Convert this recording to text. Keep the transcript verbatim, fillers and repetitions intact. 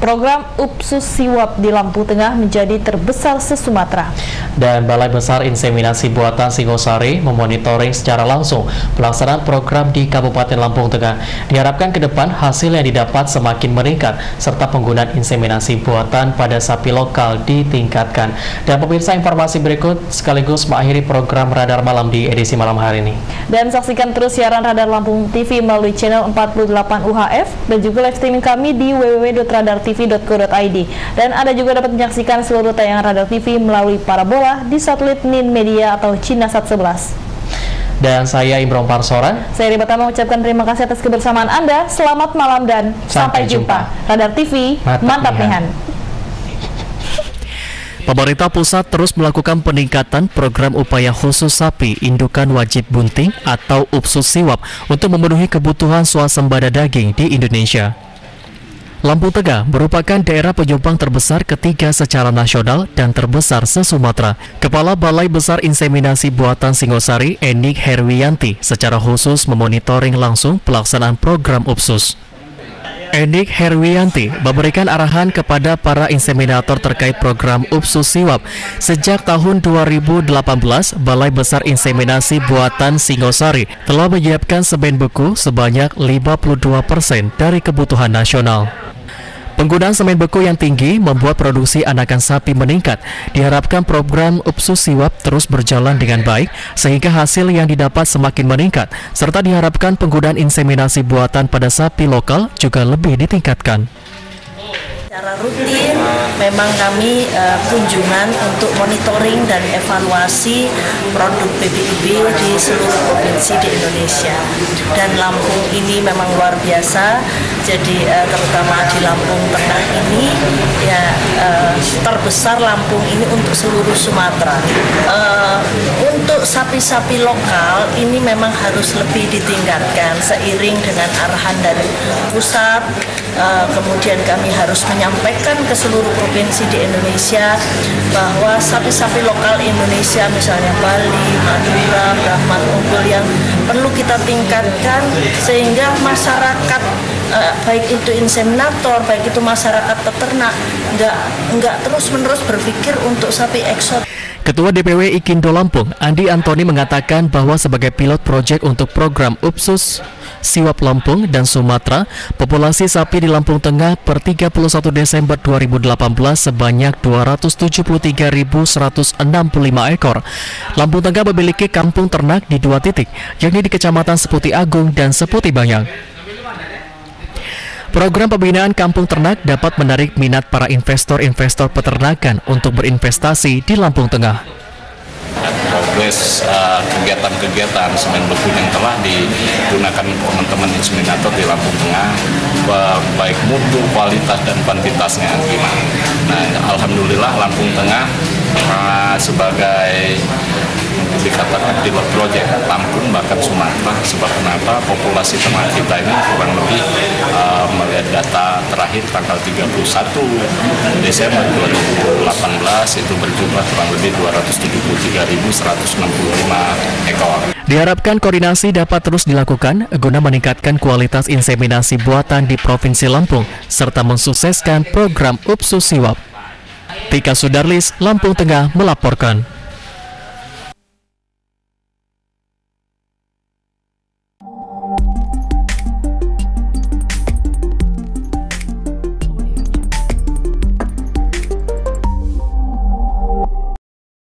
Program Upsus Siwap di Lampung Tengah menjadi terbesar se-Sumatera. Dan Balai Besar Inseminasi Buatan Singosari memonitoring secara langsung pelaksanaan program di Kabupaten Lampung Tengah. Diharapkan ke depan hasil yang didapat semakin meningkat serta penggunaan inseminasi buatan pada sapi lokal ditingkatkan. Dan pemirsa, informasi berikut sekaligus mengakhiri program Radar Malam di edisi malam hari ini. Dan saksikan terus siaran Radar Lampung T V melalui channel empat puluh delapan U H F dan juga live streaming kami di w w w titik radar t v titik co titik i d. Dan Anda juga dapat menyaksikan seluruh tayangan Radar T V melalui parabola di satelit Nin Media atau Cinasat sebelas. Dan saya Imron Parsoran. Saya Ribata mengucapkan terima kasih atas kebersamaan Anda. Selamat malam dan sampai, sampai jumpa. jumpa. Radar T V, mantap, mantap nihan. Pemerintah pusat terus melakukan peningkatan program upaya khusus sapi indukan wajib bunting atau Upsus Siwap untuk memenuhi kebutuhan swasembada daging di Indonesia. Lampung Tengah merupakan daerah penyumbang terbesar ketiga secara nasional dan terbesar se-Sumatera. Kepala Balai Besar Inseminasi Buatan Singosari, Enik Herwiyanti, secara khusus memonitoring langsung pelaksanaan program Upsus. Enik Herwiyanti memberikan arahan kepada para inseminator terkait program Upsus Siwap. Sejak tahun dua ribu delapan belas, Balai Besar Inseminasi Buatan Singosari telah menyiapkan semen beku sebanyak lima puluh dua persen dari kebutuhan nasional. Penggunaan semen beku yang tinggi membuat produksi anakan sapi meningkat. Diharapkan program Upsus Siwap terus berjalan dengan baik sehingga hasil yang didapat semakin meningkat, serta diharapkan penggunaan inseminasi buatan pada sapi lokal juga lebih ditingkatkan. Secara rutin memang kami uh, kunjungan untuk monitoring dan evaluasi produk B B I B di seluruh provinsi di Indonesia. Dan Lampung ini memang luar biasa, jadi uh, terutama di Lampung Tengah ini ya uh, terbesar Lampung ini untuk seluruh Sumatera. Uh, untuk sapi-sapi lokal ini memang harus lebih ditingkatkan seiring dengan arahan dari pusat. Uh, kemudian kami harus menyampaikan ke seluruh provinsi di Indonesia bahwa sapi-sapi lokal Indonesia misalnya Bali, Madura, Brahman, Unggul yang perlu kita tingkatkan sehingga masyarakat uh, baik itu inseminator, baik itu masyarakat peternak nggak nggak terus-menerus berpikir untuk sapi eksotik. Ketua D P W Ikindo Lampung, Andi Antoni, mengatakan bahwa sebagai pilot proyek untuk program Upsus Siwap Lampung dan Sumatera, populasi sapi di Lampung Tengah per tiga puluh satu Desember dua ribu delapan belas sebanyak dua ratus tujuh puluh tiga ribu seratus enam puluh lima ekor. Lampung Tengah memiliki kampung ternak di dua titik, yakni di Kecamatan Seputi Agung dan Seputi Banyang. Program pembinaan kampung ternak dapat menarik minat para investor-investor peternakan untuk berinvestasi di Lampung Tengah. Progres uh, kegiatan-kegiatan semen beku yang telah digunakan teman-teman inseminator di Lampung Tengah, baik mutu, kualitas, dan kuantitasnya gimana. Nah, alhamdulillah Lampung Tengah uh, sebagai dikatakan pilot project Lampung bahkan Sumatera. Sebab kenapa? Populasi ternak kita ini kurang lebih uh, melihat data terakhir tanggal tiga puluh satu Desember dua ribu delapan belas itu berjumlah kurang lebih dua ratus tujuh puluh tiga ribu seratus enam puluh lima ekor. Diharapkan koordinasi dapat terus dilakukan guna meningkatkan kualitas inseminasi buatan di Provinsi Lampung serta mensukseskan program Upsus Siwap. Tika Sudarlis, Lampung Tengah melaporkan.